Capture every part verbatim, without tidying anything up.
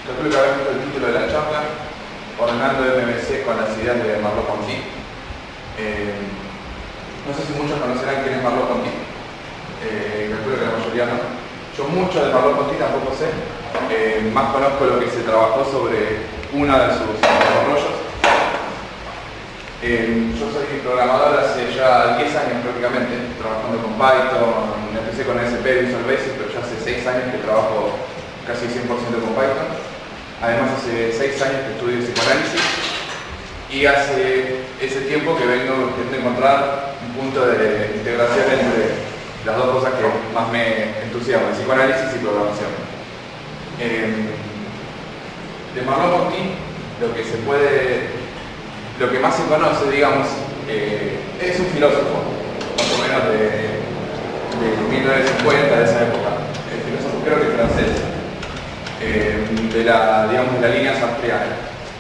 Calculo que habrán visto el título de la charla, Ordenando M V C con las ideas de Merleau-Ponty. Eh, no sé si muchos conocerán quién es Merleau-Ponty. Eh, calculo que la mayoría no. Yo mucho de Merleau-Ponty tampoco sé. Eh, más conozco lo que se trabajó sobre uno de sus desarrollos. Eh, yo soy programador hace ya diez años prácticamente, trabajando con Python. Empecé con S P, Visual Basic, pero ya hace seis años que trabajo casi cien por ciento con Python. Además, hace seis años que estudio psicoanálisis y hace ese tiempo que vengo intentando encontrar un punto de integración entre las dos cosas que más me entusiasman, psicoanálisis y programación. Eh, de Merleau-Ponty, lo que se puede, lo que más se conoce, digamos, eh, es un filósofo, más o menos de, de mil novecientos cincuenta, de esa época. El filósofo creo que francés. Eh, de la, digamos, de la línea sartreana.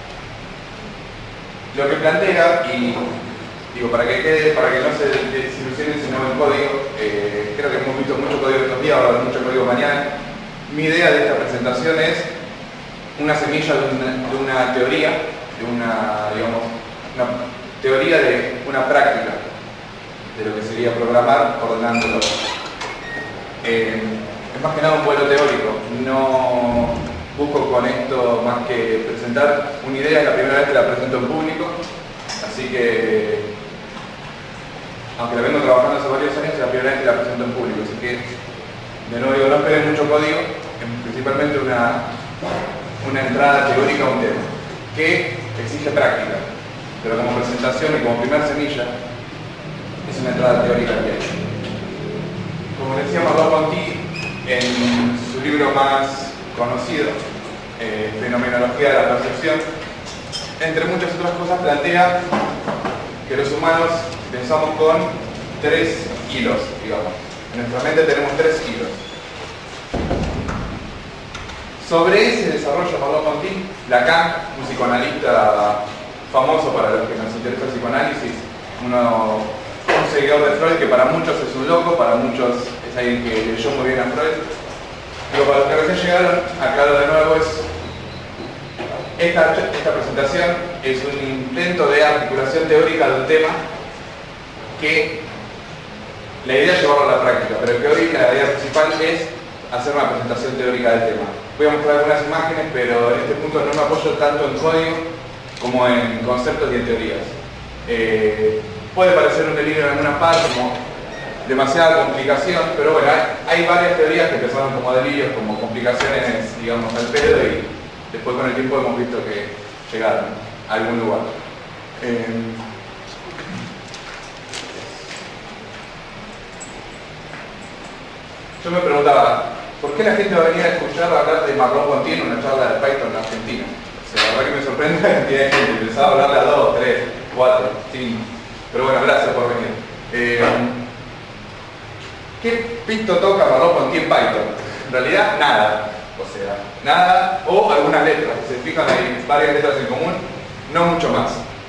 Lo que plantea, y digo, para que quede, para que no se desilusionen si no el código, eh, creo que hemos visto mucho código estos días, va a haber mucho código mañana. Mi idea de esta presentación es una semilla de una, de una teoría, de una, digamos, una teoría de una práctica, de lo que sería programar ordenándolo. Eh, Es más que nada un vuelo teórico, no busco con esto más que presentar una idea, es la primera vez que la presento en público, así que, aunque la vengo trabajando hace varios años, es la primera vez que la presento en público, así que, de nuevo digo, no esperen mucho código, principalmente una, una entrada teórica a un tema, que exige práctica, pero como presentación y como primer semilla, es una entrada teórica que hay. Como decía Merleau-Ponty, en su libro más conocido, eh, Fenomenología de la Percepción, entre muchas otras cosas plantea que los humanos pensamos con tres hilos, digamos. En nuestra mente tenemos tres hilos. Sobre ese desarrollo de Merleau-Ponty, Lacan, un psicoanalista famoso para los que nos interesa el psicoanálisis, uno, un seguidor de Freud que para muchos es un loco, para muchos es alguien que leyó muy bien a Freud. Pero para los que recién llegaron, aclaro de nuevo, es esta, esta presentación es un intento de articulación teórica de un tema que la idea es llevarlo a la práctica, pero que hoy la idea principal es hacer una presentación teórica del tema. Voy a mostrar algunas imágenes, pero en este punto no me apoyo tanto en código como en conceptos y en teorías. Eh, puede parecer un delirio en alguna parte, como demasiada complicación, pero bueno, hay, hay varias teorías que empezaron como delirios, como complicaciones, digamos, al pedo, y después con el tiempo hemos visto que llegaron a algún lugar. Eh, yo me preguntaba, ¿por qué la gente va a venir a escuchar hablar de Merleau-Ponty en una charla de Python en Argentina? O sea, la verdad que me sorprende la cantidad de gente, pensaba hablarle a dos, tres, cuatro, cinco, pero bueno, gracias por venir. Eh, ¿Qué pito toca Merleau-Ponty en Python? En realidad, nada. O sea, nada o algunas letras. Si se fijan, hay varias letras en común, no mucho más.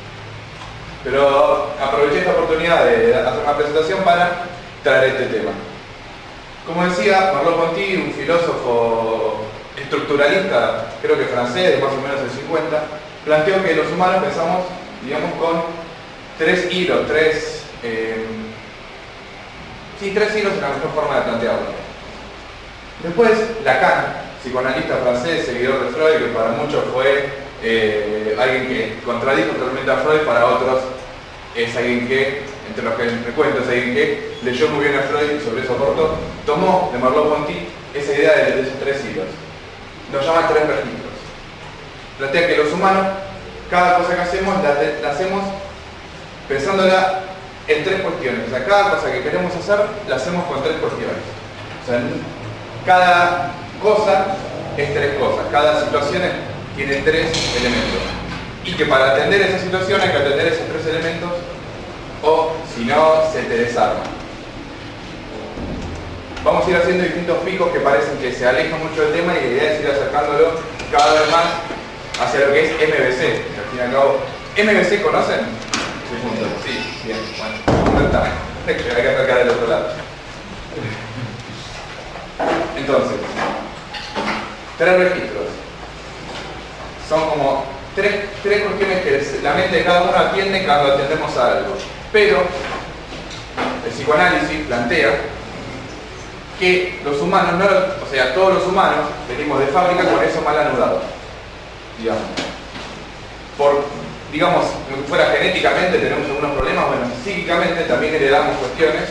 Pero aproveché esta oportunidad de hacer una presentación para traer este tema. Como decía, Merleau-Ponty, un filósofo estructuralista, creo que francés, de más o menos del cincuenta, planteó que los humanos pensamos, digamos, con tres hilos, tres... Eh, Sí, tres hilos es la mejor forma de plantearlo. Después, Lacan, psicoanalista francés, seguidor de Freud, que para muchos fue eh, alguien que contradijo totalmente a Freud, para otros es alguien que, entre los que me cuento, es alguien que leyó muy bien a Freud y sobre eso aportó, tomó de Merleau-Ponty esa idea de, de esos tres hilos. Los llama tres registros. Plantea que los humanos, cada cosa que hacemos, la, la hacemos pensándola en tres cuestiones. O sea, cada cosa que queremos hacer la hacemos con tres cuestiones. O sea, cada cosa es tres cosas, cada situación tiene tres elementos. Y que para atender esa situación hay que atender esos tres elementos, o si no, se te desarma. Vamos a ir haciendo distintos picos que parecen que se alejan mucho del tema, y la idea es ir acercándolo cada vez más hacia lo que es M V C. Al fin y al cabo, ¿M V C conocen? Sí, bien, bueno, ¿dónde está? Hay que acercar del otro lado. Entonces, tres registros. son como tres, tres cuestiones que la mente de cada uno atiende cuando atendemos a algo. Pero el psicoanálisis plantea que los humanos, no, o sea, todos los humanos venimos de fábrica con eso mal anudado, digamos. Por, digamos, como si fuera genéticamente tenemos algunos problemas, bueno, psíquicamente también heredamos cuestiones,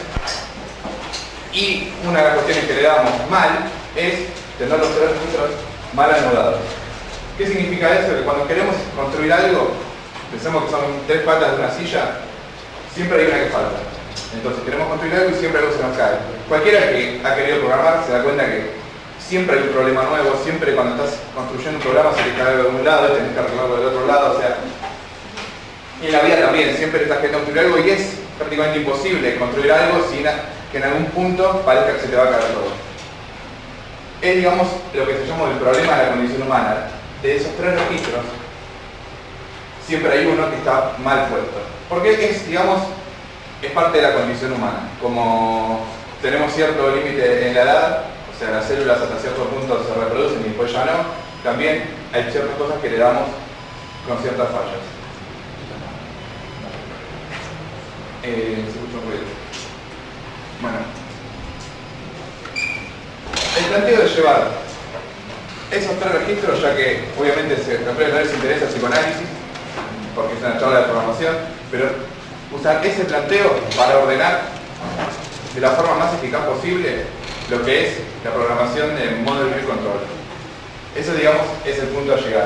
y una de las cuestiones que heredamos mal es tener los tres registros mal anudados. ¿Qué significa eso? Que cuando queremos construir algo, pensamos que son tres patas de una silla, siempre hay una que falta. Entonces queremos construir algo y siempre algo se nos cae. Cualquiera que ha querido programar se da cuenta que siempre hay un problema nuevo, siempre cuando estás construyendo un programa se te cae algo de un lado y tenés que arreglarlo del otro lado, o sea... Y en la vida también, siempre estás queriendo construir algo y es prácticamente imposible construir algo sin que en algún punto parezca que se te va a caer todo. Es, digamos, lo que se llama el problema de la condición humana. De esos tres registros, siempre hay uno que está mal puesto. Porque es, digamos, es parte de la condición humana. Como tenemos cierto límite en la edad, o sea, las células hasta cierto punto se reproducen y después ya no, también hay ciertas cosas que le damos con ciertas fallas. Eh, se escucha un ruido. Bueno. El planteo de llevar esos tres registros, ya que obviamente se no les interesa el psicoanálisis, porque es una charla de programación, pero usar ese planteo para ordenar de la forma más eficaz posible lo que es la programación de Model View Control. Eso, digamos, es el punto a llegar.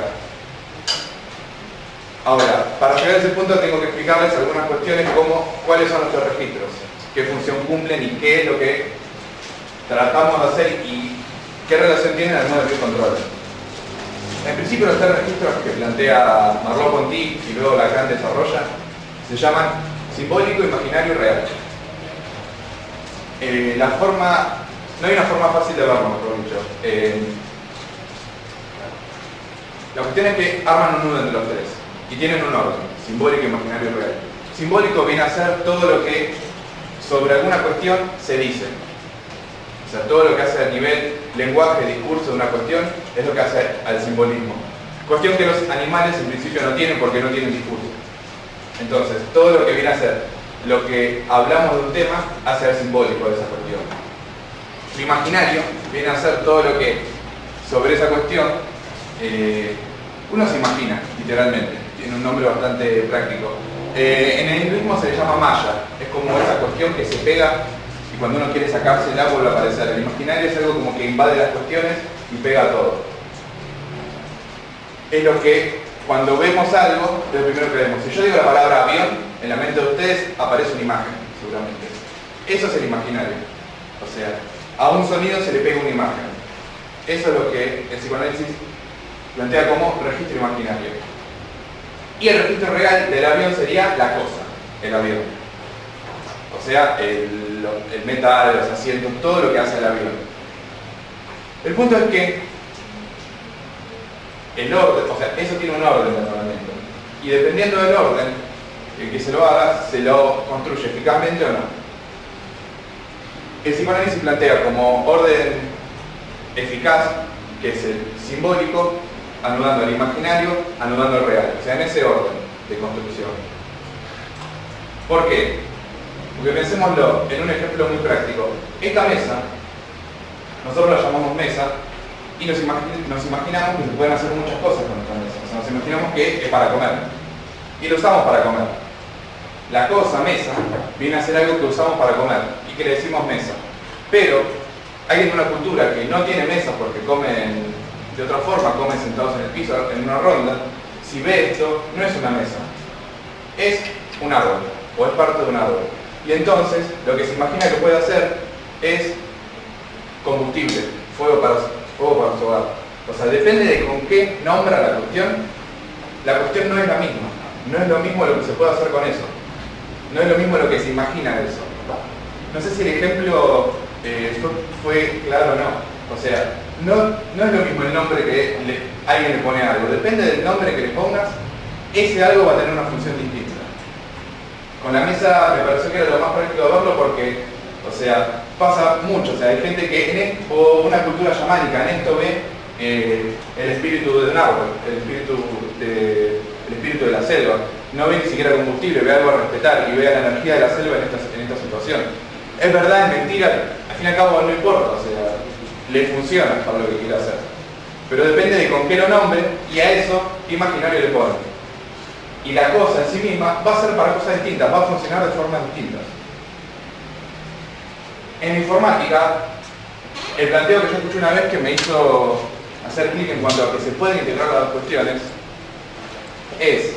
Ahora, para llegar a ese punto tengo que explicarles algunas cuestiones como cuáles son los tres registros, qué función cumplen y qué es lo que tratamos de hacer y qué relación tienen al Model View Control. En principio los tres registros que plantea Merleau-Ponty y luego Lacan desarrolla se llaman simbólico, imaginario y real. Eh, la forma, no hay una forma fácil de verlo, mejor dicho. Eh, la cuestión es que arman un nudo entre los tres y tienen un orden, simbólico, imaginario y real. Simbólico viene a ser todo lo que sobre alguna cuestión se dice. O sea, todo lo que hace a nivel lenguaje, discurso de una cuestión, es lo que hace al simbolismo. Cuestión que los animales en principio no tienen porque no tienen discurso. Entonces, todo lo que viene a ser lo que hablamos de un tema hace al simbólico de esa cuestión. Lo imaginario viene a ser todo lo que sobre esa cuestión eh, uno se imagina, literalmente. Tiene un nombre bastante práctico. Eh, en el hinduismo se le llama maya. Es como esa cuestión que se pega y cuando uno quiere sacársela vuelve a aparecer. El imaginario es algo como que invade las cuestiones y pega todo. Es lo que, cuando vemos algo, es lo primero que vemos. Si yo digo la palabra avión, en la mente de ustedes aparece una imagen, seguramente. Eso es el imaginario. O sea, a un sonido se le pega una imagen. Eso es lo que el psicoanálisis plantea como registro imaginario. Y el registro real del avión sería la cosa, el avión. O sea, el, el metal, los asientos, todo lo que hace el avión. El punto es que el orden, o sea, eso tiene un orden naturalmente. Y dependiendo del orden, el que se lo haga, se lo construye eficazmente o no. El psicoanálisis plantea como orden eficaz, que es el simbólico, anudando el imaginario, anudando el real. O sea, en ese orden de construcción. ¿Por qué? Porque pensémoslo en un ejemplo muy práctico. Esta mesa, nosotros la llamamos mesa, y nos, imagi nos imaginamos que se pueden hacer muchas cosas con esta mesa. O sea, nos imaginamos que es para comer. Y lo usamos para comer. La cosa, mesa, viene a ser algo que usamos para comer y que le decimos mesa. Pero hay en una cultura que no tiene mesa porque comen de otra forma, comen sentados en el piso en una ronda. Si ve esto, no es una mesa, es un árbol, o es parte de un árbol. Y entonces, lo que se imagina que puede hacer es combustible, fuego para, fuego para su hogar. O sea, depende de con qué nombra la cuestión, la cuestión no es la misma. No es lo mismo lo que se puede hacer con eso. No es lo mismo lo que se imagina de eso. No sé si el ejemplo eh, fue claro o no. O sea, no, no es lo mismo el nombre que le, alguien le pone a algo. Depende del nombre que le pongas, ese algo va a tener una función distinta. Con la mesa me pareció que era lo más práctico de verlo porque, o sea, pasa mucho. O sea, hay gente que en esto, o una cultura chamánica en esto ve eh, el espíritu de un árbol, el espíritu de, el espíritu de la selva. No ve ni siquiera combustible, ve algo a respetar y ve la energía de la selva en esta, en esta situación. Es verdad, es mentira, al fin y al cabo no importa, o sea, le funciona para lo que quiere hacer. Pero depende de con qué lo nombre y a eso qué imaginario le pone. Y la cosa en sí misma va a ser para cosas distintas, va a funcionar de formas distintas. En informática, el planteo que yo escuché una vez que me hizo hacer clic en cuanto a que se pueden integrar las dos cuestiones es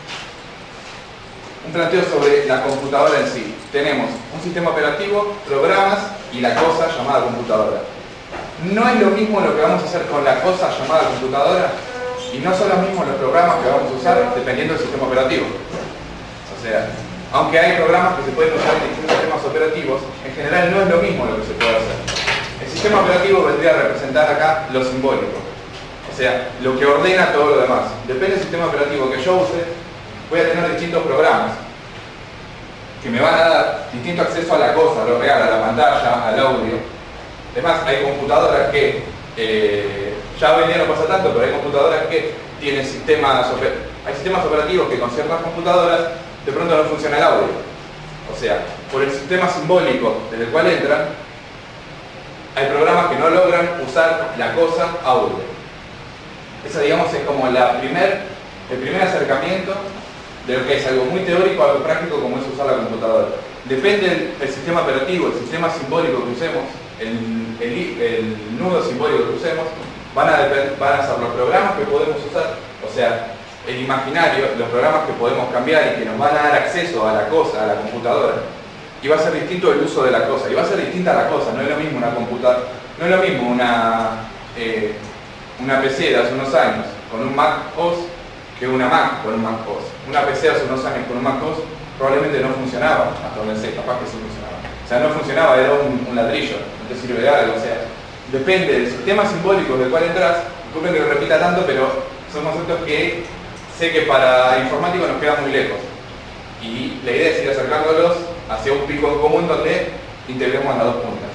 un planteo sobre la computadora en sí. Tenemos un sistema operativo, programas y la cosa llamada computadora. No es lo mismo lo que vamos a hacer con la cosa llamada computadora y no son los mismos los programas que vamos a usar dependiendo del sistema operativo. O sea, aunque hay programas que se pueden usar en distintos sistemas operativos, en general no es lo mismo lo que se puede hacer. El sistema operativo vendría a representar acá lo simbólico, o sea, lo que ordena todo lo demás. Depende del sistema operativo que yo use, voy a tener distintos programas que me van a dar distinto acceso a la cosa, a lo real, a la pantalla, al audio. Además, hay computadoras que, eh, ya hoy en día no pasa tanto, pero hay computadoras que tienen sistemas, hay sistemas operativos que con ciertas computadoras de pronto no funciona el audio. O sea, por el sistema simbólico desde el cual entran, hay programas que no logran usar la cosa audio. Esa, digamos, es como la primer, el primer acercamiento de lo que es algo muy teórico a algo práctico como es usar la computadora. Depende del, del sistema operativo, el sistema simbólico que usemos, el, el, el nudo simbólico que usemos, van a, van a ser los programas que podemos usar, o sea, el imaginario, los programas que podemos cambiar y que nos van a dar acceso a la cosa, a la computadora. Y va a ser distinto el uso de la cosa, y va a ser distinta la cosa, no es lo mismo una computadora, no es lo mismo una, eh, una P C de hace unos años con un Mac O S que una Mac con un Mac O S. Una P C hace unos años con un Mac O S probablemente no funcionaba, hasta donde sé, capaz que sí funcionaba. O sea, no funcionaba, era un, un ladrillo, no te sirve de algo, o sea, depende del sistema simbólico del cual entras. Disculpen que lo repita tanto, pero son conceptos que sé que para informáticos nos quedan muy lejos. Y la idea es ir acercándolos hacia un pico en común donde integremos las dos puntas.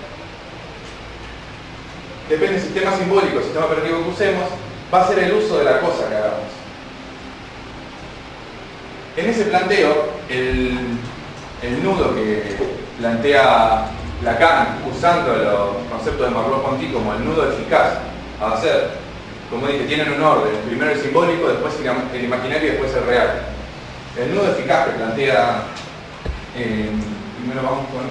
Depende del sistema simbólico, el sistema operativo que usemos, va a ser el uso de la cosa que hagamos. En ese planteo, el, el nudo que plantea Lacan, usando los conceptos de Merleau-Ponty como el nudo eficaz, va a ser, como dije, tienen un orden, primero el simbólico, después el imaginario y después el real. El nudo eficaz que plantea, eh, primero vamos con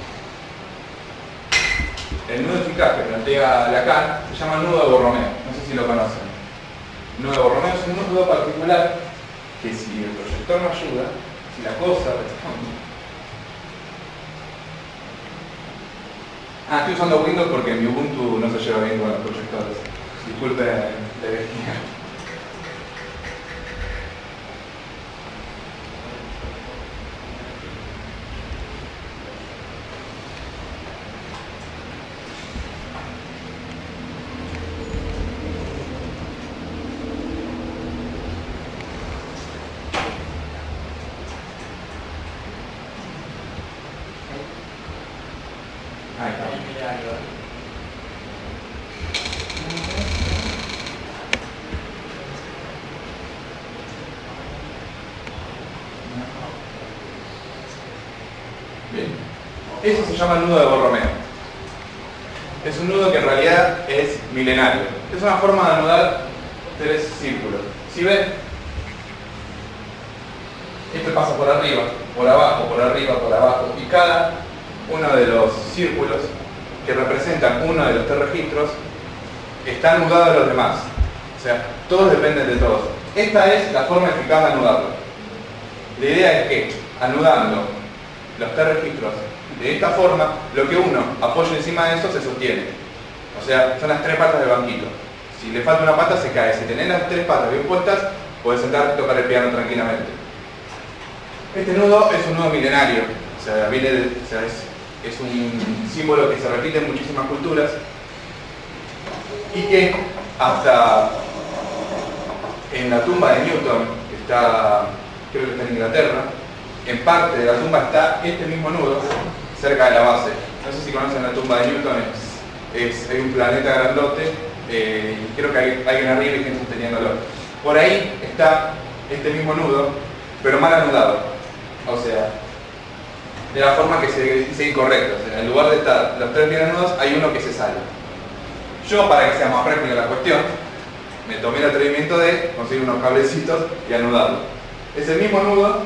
el nudo eficaz que plantea Lacan, se llama nudo de Borromeo, no sé si lo conocen. El nudo de Borromeo es un nudo particular que si el proyector no ayuda, si la cosa responde. Ah, estoy usando Windows porque mi Ubuntu no se lleva bien con los proyectores. Disculpen la herejía. Ahí está. Bien. Eso se llama el nudo de Borromeo. Es un nudo que en realidad es milenario. Es una forma de anudar tres círculos. Si ven, este pasa por arriba, por abajo, por arriba, por abajo, y cada uno de los círculos que representan uno de los tres registros está anudado de los demás. O sea, todos dependen de todos. Esta es la forma eficaz de anudarlo. La idea es que, anudando los tres registros de esta forma, lo que uno apoya encima de eso se sostiene. O sea, son las tres patas del banquito. Si le falta una pata se cae. Si tenés las tres patas bien puestas, podés sentarte y tocar el piano tranquilamente. Este nudo es un nudo milenario. O sea, viene de, o sea, es, es un símbolo que se repite en muchísimas culturas y que hasta en la tumba de Newton, que está, creo que está en Inglaterra, en parte de la tumba está este mismo nudo cerca de la base. No sé si conocen la tumba de Newton, es, es, hay un planeta grandote eh, quiero que hay alguien arriba y estén sosteniéndolo. Por ahí está este mismo nudo, pero mal anudado. O sea, de la forma que se dice incorrecta. O sea, en lugar de estar los tres bien anudados, hay uno que se sale. Yo, para que sea más práctica la cuestión, me tomé el atrevimiento de conseguir unos cablecitos y anudarlo. Es el mismo nudo,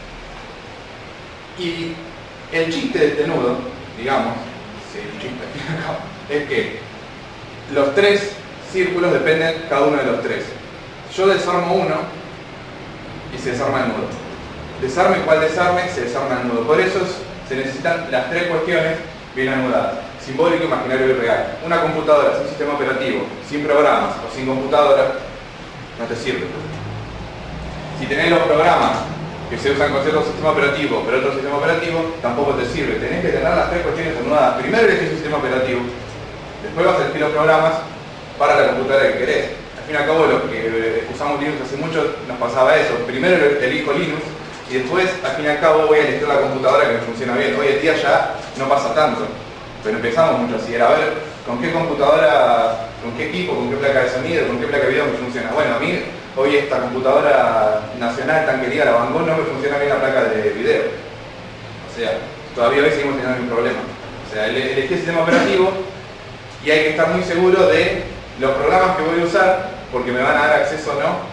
y el chiste de este nudo, digamos, sí, el chiste es que los tres círculos dependen cada uno de los tres. Yo desarmo uno y se desarma el nudo. Desarme cual desarme, se desarma el nudo. Por eso se necesitan las tres cuestiones bien anudadas: simbólico, imaginario y real. Una computadora sin sistema operativo, sin programas o sin computadora, no te sirve. Si tenés los programas que se usan con cierto sistema operativo, pero otro sistema operativo, tampoco te sirve. Tenés que tener las tres cuestiones anudadas. Primero elegís el sistema operativo, después vas a elegir los programas para la computadora que querés. Al fin y al cabo, los que usamos Linux hace mucho nos pasaba eso. Primero elijo Linux y después, al fin y al cabo, voy a elegir la computadora que me funciona bien. Hoy en día ya no pasa tanto, pero empezamos mucho así. Era a ver con qué computadora, con qué equipo, con qué placa de sonido, con qué placa de video me funciona. Bueno, a mí hoy esta computadora nacional tan querida, la Banggood, no me funciona bien la placa de video. O sea, todavía hoy seguimos teniendo un problema. O sea, elegí el sistema operativo y hay que estar muy seguro de los programas que voy a usar, porque me van a dar acceso o no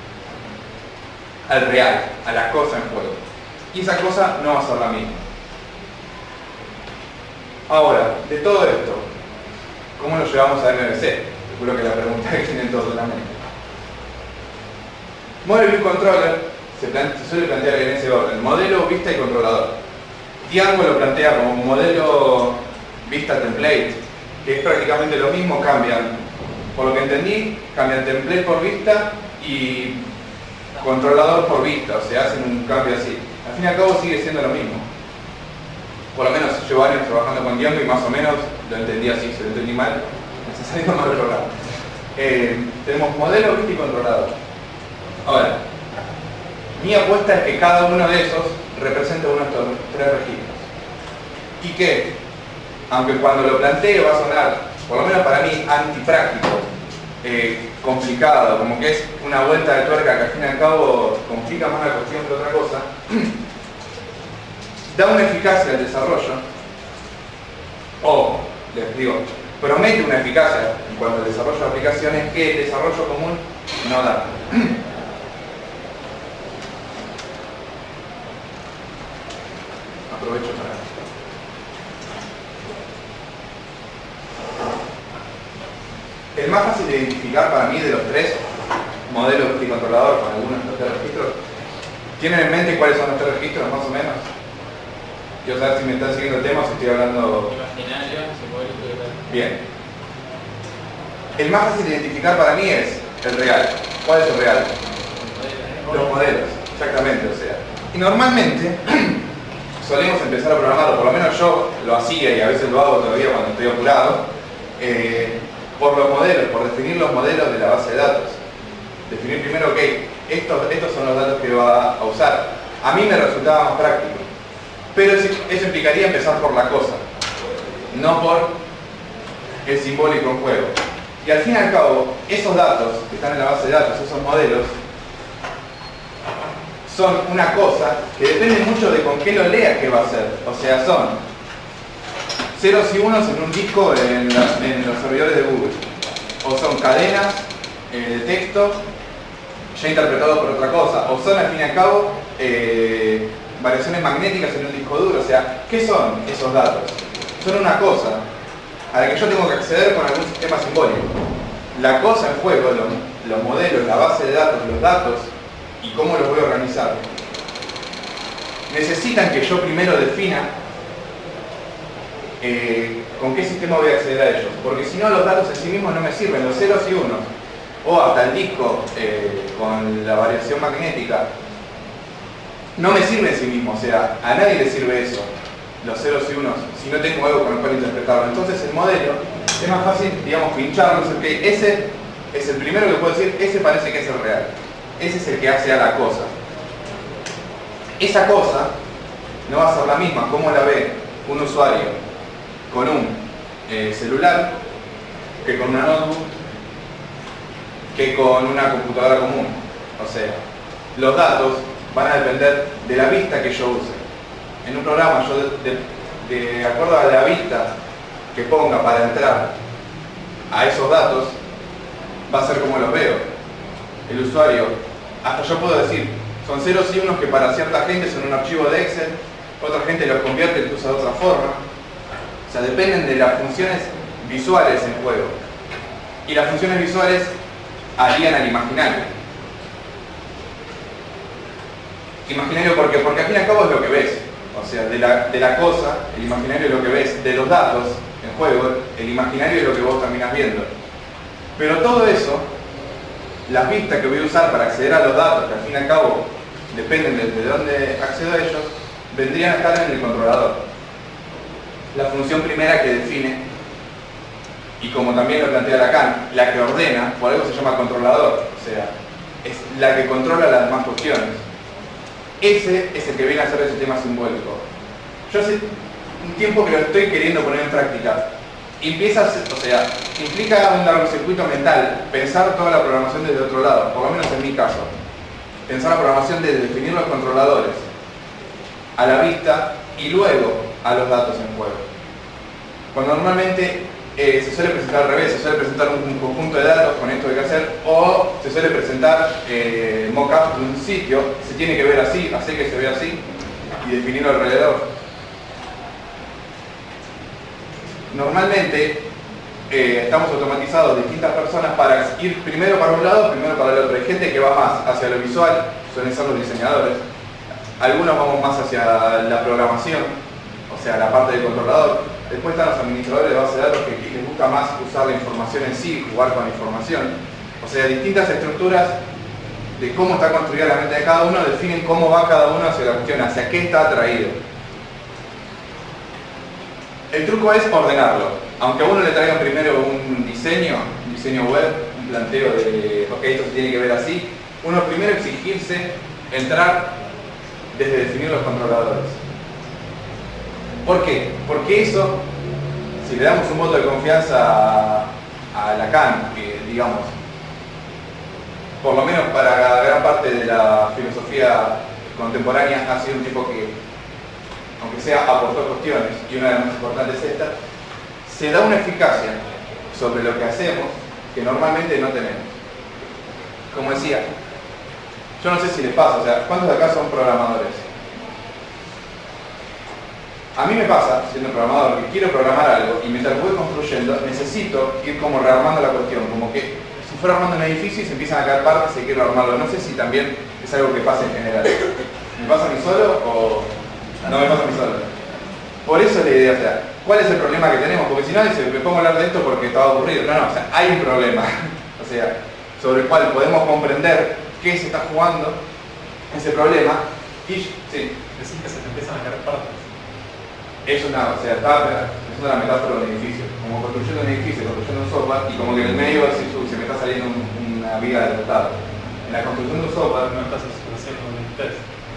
al real, a la cosa en juego. Y esa cosa no va a ser la misma. Ahora, de todo esto, ¿cómo lo llevamos a M V C? Seguro que la pregunta que tienen todos en la mente. Model View Controller se, se suele plantear en ese orden: modelo, vista y controlador. Django lo plantea como modelo, vista, template, que es prácticamente lo mismo. Cambian, por lo que entendí, cambian template por vista y controlador por vista, o sea, hacen un cambio así. Al fin y al cabo sigue siendo lo mismo. Por lo menos llevo años trabajando con Django y más o menos lo entendí así. Si lo entendí mal, me está saliendo mal el programa. Eh, tenemos modelo, vista y controlador. Ahora, mi apuesta es que cada uno de esos representa uno de estos tres registros. Y que, aunque cuando lo plantee va a sonar, por lo menos para mí, antipráctico, eh, complicado, como que es una vuelta de tuerca que al fin y al cabo complica más la cuestión que otra cosa, da una eficacia al desarrollo, o, les digo, promete una eficacia en cuanto al desarrollo de aplicaciones que el desarrollo común no da. Aprovecho para... El más fácil de identificar para mí de los tres modelos y controlador con algunos de estos tres registros, ¿tienen en mente cuáles son los tres registros más o menos? Quiero saber si me están siguiendo el tema o si estoy hablando... Imaginario, simbólico y real. Bien. El más fácil de identificar para mí es el real. ¿Cuál es el real? Los modelos, exactamente, o sea. Y normalmente solemos empezar a programar, o por lo menos yo lo hacía y a veces lo hago todavía cuando estoy apurado, eh, por los modelos, por definir los modelos de la base de datos. Definir primero, ok, estos, estos son los datos que va a usar. A mí me resultaba más práctico, pero eso, eso implicaría empezar por la cosa, no por el simbólico en juego. Y al fin y al cabo, esos datos que están en la base de datos, esos modelos, son una cosa que depende mucho de con qué lo leas que va a ser. O sea, son ceros y unos en un disco en, la, en los servidores de Google. O son cadenas eh, de texto ya interpretados por otra cosa. O son, al fin y al cabo, eh, variaciones magnéticas en un disco duro. O sea, ¿qué son esos datos? Son una cosa a la que yo tengo que acceder con algún sistema simbólico. La cosa en juego, los, los modelos, la base de datos, los datos y cómo los voy a organizar, necesitan que yo primero defina eh, con qué sistema voy a acceder a ellos. Porque si no, los datos en sí mismos no me sirven. Los ceros y unos, o hasta el disco eh, con la variación magnética, no me sirve en sí mismo. O sea, a nadie le sirve eso, los ceros y unos, si no tengo algo con el cual interpretarlo. Entonces el modelo es más fácil, digamos, pincharlo. Es que ese es el primero que puedo decir, ese parece que es el real. Ese es el que hace a la cosa. Esa cosa no va a ser la misma como la ve un usuario con un eh, celular que con una notebook que con una computadora común. O sea, los datos van a depender de la vista que yo use. En un programa, yo de, de, de acuerdo a la vista que ponga para entrar a esos datos, va a ser como los veo. El usuario, hasta yo puedo decir, son ceros y unos que para cierta gente son un archivo de Excel, otra gente los convierte y usa de otra forma. O sea, dependen de las funciones visuales en juego. Y las funciones visuales harían al imaginario. Imaginario, ¿por qué? Porque al fin y al cabo es lo que ves. O sea, de la, de la cosa, el imaginario es lo que ves. De los datos en juego, el imaginario es lo que vos terminás viendo. Pero todo eso, las vistas que voy a usar para acceder a los datos, que al fin y al cabo dependen de, de dónde accedo a ellos, vendrían a estar en el controlador. La función primera que define, y como también lo plantea Lacan, la que ordena, por algo se llama controlador, o sea, es la que controla las demás cuestiones. Ese es el que viene a ser el sistema simbólico. Yo hace un tiempo que lo estoy queriendo poner en práctica. Empieza a ser, o sea, implica un largo circuito mental, pensar toda la programación desde otro lado, por lo menos en mi caso. Pensar la programación desde definir los controladores a la vista y luego a los datos en juego. Cuando normalmente eh, se suele presentar al revés, se suele presentar un, un conjunto de datos con esto que hay que hacer, o se suele presentar eh, mock-up de un sitio, se tiene que ver así, hacer que se vea así, y definirlo alrededor. Normalmente eh, estamos automatizados distintas personas para ir primero para un lado, primero para el otro. Hay gente que va más hacia lo visual, suelen ser los diseñadores. Algunos vamos más hacia la programación, o sea, la parte del controlador. Después están los administradores de base de datos que, que les gusta más usar la información en sí, jugar con la información. O sea, distintas estructuras de cómo está construida la mente de cada uno definen cómo va cada uno hacia la cuestión, hacia qué está atraído. El truco es ordenarlo. Aunque a uno le traigan primero un diseño, un diseño web, un planteo de, ok, esto se tiene que ver así, uno primero exigirse entrar desde definir los controladores. ¿Por qué? Porque eso, si le damos un voto de confianza a, a Lacan, que digamos, por lo menos para gran parte de la filosofía contemporánea ha sido un tipo que, aunque sea, aportó cuestiones, y una de las más importantes es esta, se da una eficacia sobre lo que hacemos que normalmente no tenemos. Como decía, yo no sé si les pasa, o sea, ¿cuántos de acá son programadores? A mí me pasa, siendo programador, que quiero programar algo y mientras voy construyendo necesito ir como rearmando la cuestión, como que si fuera armando un edificio y se empiezan a caer partes y quiero armarlo. No sé si también es algo que pasa en general. ¿Me pasa a mí solo o no me pasa a mí solo? Por eso es la idea, o sea, ¿cuál es el problema que tenemos? Porque si no, dice, me pongo a hablar de esto porque estaba aburrido. No, no, o sea, hay un problema, o sea, sobre el cual podemos comprender qué se está jugando, ese problema, y sí. Decís que se te empiezan a caer partes. Es una, o sea, está, es una metáfora de un edificio, como construyendo un edificio, construyendo un software, y como que en el medio así, se me está saliendo un, una viga del costado. En la construcción de un software No estás haciendo un test.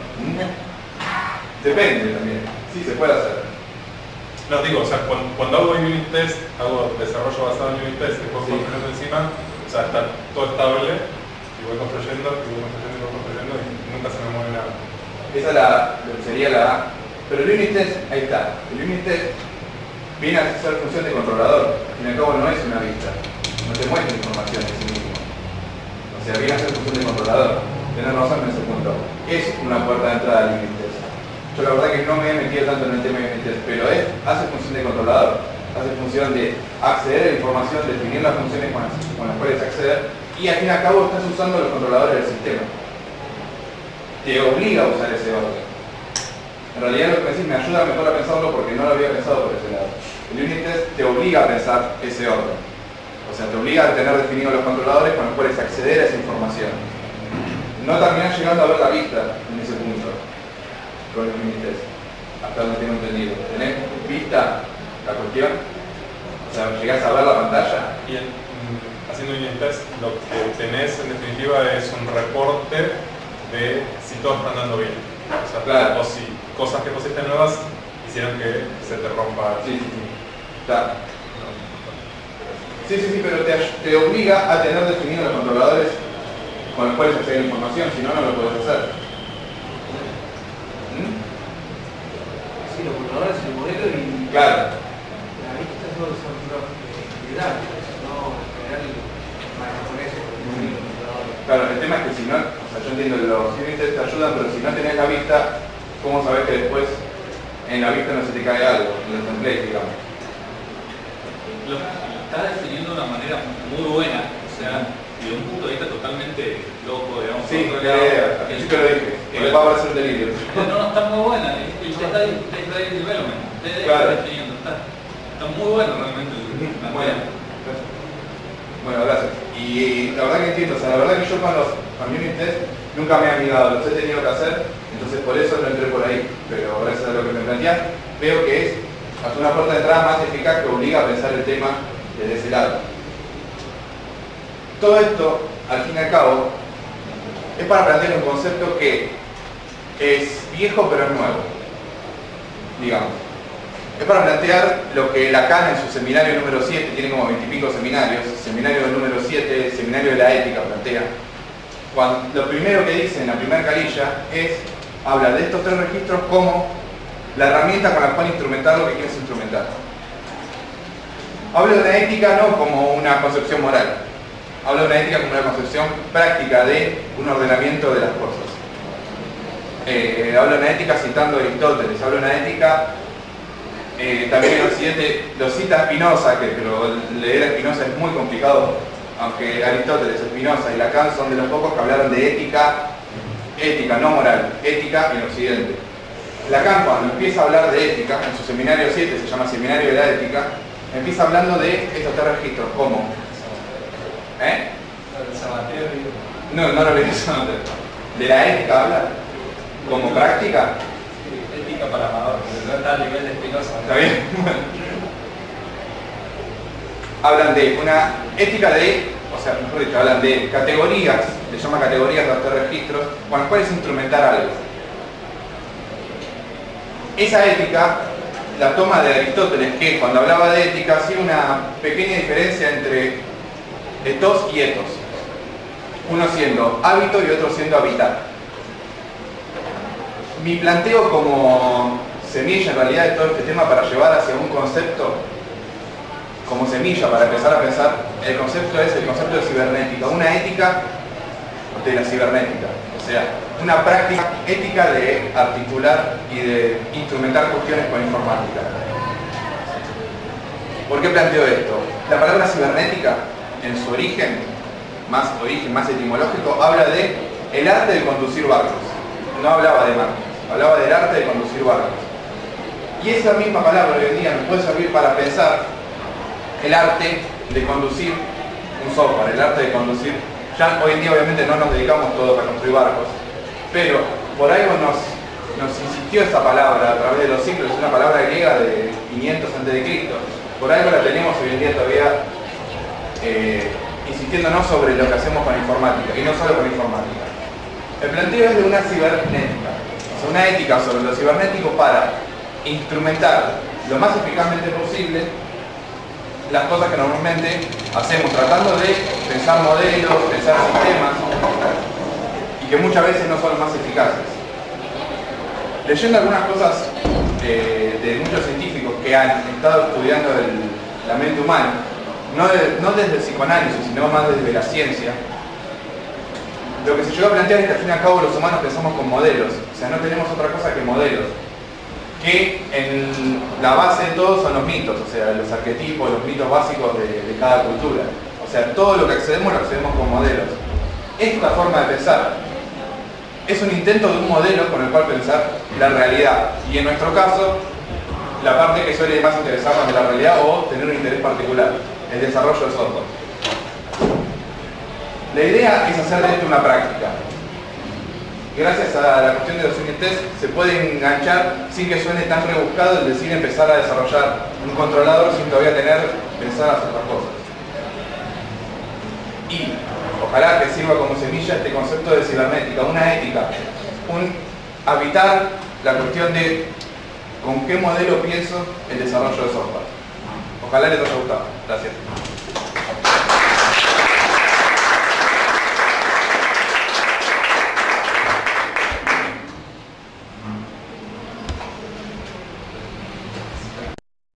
Depende también, sí se puede hacer. No, digo, o sea, cuando, cuando hago unit test, hago desarrollo basado en unit test, después Sí. construyendo encima, o sea, está todo estable, y voy construyendo, y voy construyendo, y voy construyendo, y nunca se me mueve nada. Esa es la, sería la A. Pero el unit test, ahí está. El unit test viene a ser función de controlador. Al fin y al cabo no es una vista. No te muestra información en sí mismo. O sea, viene a ser función de controlador. Tienes razón en ese punto. Es una puerta de entrada al unit test. Yo la verdad que no me he metido tanto en el tema de unit test, pero es, hace función de controlador. Hace función de acceder a la información, definir las funciones con las, con las cuales acceder, y al fin y al cabo estás usando los controladores del sistema. Te obliga a usar ese orden. En realidad lo que me decís me ayuda mejor a pensarlo porque no lo había pensado por ese lado. El unit test te obliga a pensar ese orden. O sea, te obliga a tener definidos los controladores con los cuales acceder a esa información. No terminás llegando a ver la vista en ese punto con el unit test, hasta donde tengo entendido. ¿Tenés vista la cuestión? O sea, ¿llegás a ver la pantalla? Y en, mm, haciendo unit test, lo que tenés en definitiva es un reporte de si todo está andando bien. O sea, Claro. o si cosas que pusiste nuevas hicieron que se te rompa. Sí, sí, sí. Está. Sí, sí, sí, pero te, te obliga a tener definidos los controladores con los cuales acceder a la información, si no, no lo podés hacer. ¿Mm? Sí, los controladores, el modelo y Claro. la vista son son individuales, no en general para japoneses, por ejemplo, los controladores. Claro, el tema es que si no, o sea, yo entiendo que los unit tests te ayudan, pero si no tenés la vista, ¿cómo sabés que después en la vista no se te cae algo, en los templates, digamos? Lo está definiendo de una manera muy buena, o sea, de un punto de vista totalmente loco, digamos. Sí, por otro la lado, idea, al el- principio lo dije, que va a parecer un delirio. No, no, está muy buena, el el Data Data Development, T D Claro. está definiendo, está, está muy bueno realmente el Bueno, planteamiento. bueno, gracias. Y la verdad que entiendo, o sea, la verdad que yo con los con unit test nunca me he amigado, los he tenido que hacer, entonces por eso no entré por ahí, pero gracias a lo que me plantean, veo que es hasta una puerta de entrada más eficaz que obliga a pensar el tema desde ese lado. Todo esto, al fin y al cabo, es para plantear un concepto que es viejo pero es nuevo, digamos. Es para plantear lo que Lacan en su seminario número siete, tiene como veintipico seminarios, seminario número siete, seminario de la ética, plantea. Cuando, lo primero que dice en la primera carilla es, habla de estos tres registros como la herramienta con la cual instrumentar lo que quieres instrumentar. Habla de una ética no como una concepción moral, habla de una ética como una concepción práctica de un ordenamiento de las cosas. Eh, habla de una ética citando a Aristóteles, habla de una ética... Eh, también en Occidente lo cita Spinoza, que pero leer a Spinoza es muy complicado, aunque Aristóteles, Spinoza y Lacan son de los pocos que hablaron de ética, ética, no moral, ética en Occidente. Lacan, cuando empieza a hablar de ética, en su seminario siete, se llama Seminario de la Ética, empieza hablando de estos tres registros, como ¿eh? No, no lo leí eso. ¿De la ética habla? ¿Como práctica? Ética para amador, no está al nivel de Spinoza. ¿Está bien? Hablan de una ética de, o sea, mejor dicho, hablan de categorías, le llama categorías de los tres registros, con las cuales instrumentar algo. Esa ética la toma de Aristóteles, que cuando hablaba de ética hacía una pequeña diferencia entre etos y etos. Uno siendo hábito y otro siendo habitar. Mi planteo como semilla en realidad de todo este tema para llevar hacia un concepto, como semilla para empezar a pensar, el concepto es el concepto de cibernética, una ética de la cibernética, o sea, una práctica ética de articular y de instrumentar cuestiones con informática. ¿Por qué planteo esto? La palabra cibernética, en su origen, más origen, más etimológico, habla de el arte de conducir barcos. No hablaba de máquinas, hablaba del arte de conducir barcos. Y esa misma palabra hoy en día nos puede servir para pensar el arte de conducir un software, el arte de conducir. Ya hoy en día obviamente no nos dedicamos todos a construir barcos, pero por algo nos, nos insistió esa palabra a través de los siglos, es una palabra griega de quinientos antes de Cristo. Por algo la tenemos hoy en día todavía eh, insistiéndonos sobre lo que hacemos con informática, y no solo con informática. El planteo es de una cibernética, o sea, una ética sobre lo cibernético para instrumentar lo más eficazmente posible las cosas que normalmente hacemos, tratando de pensar modelos, pensar sistemas, y que muchas veces no son los más eficaces. Leyendo algunas cosas eh, de muchos científicos que han estado estudiando el, la mente humana, no, de, no desde el psicoanálisis, sino más desde la ciencia, lo que se llegó a plantear es que al fin y al cabo los humanos pensamos con modelos, o sea, no tenemos otra cosa que modelos, que en la base de todo son los mitos, o sea, los arquetipos, los mitos básicos de, de cada cultura. O sea, todo lo que accedemos lo accedemos con modelos. Esta forma de pensar es un intento de un modelo con el cual pensar la realidad, y en nuestro caso, la parte que suele más interesarnos de la realidad o tener un interés particular, el desarrollo del software. La idea es hacer de esto una práctica. Gracias a la cuestión de los unit test se puede enganchar sin que suene tan rebuscado el decir empezar a desarrollar un controlador sin todavía tener pensadas otras cosas. Y ojalá que sirva como semilla este concepto de cibernética, una ética, un habitar la cuestión de con qué modelo pienso el desarrollo de software. Ojalá les haya gustado. Gracias.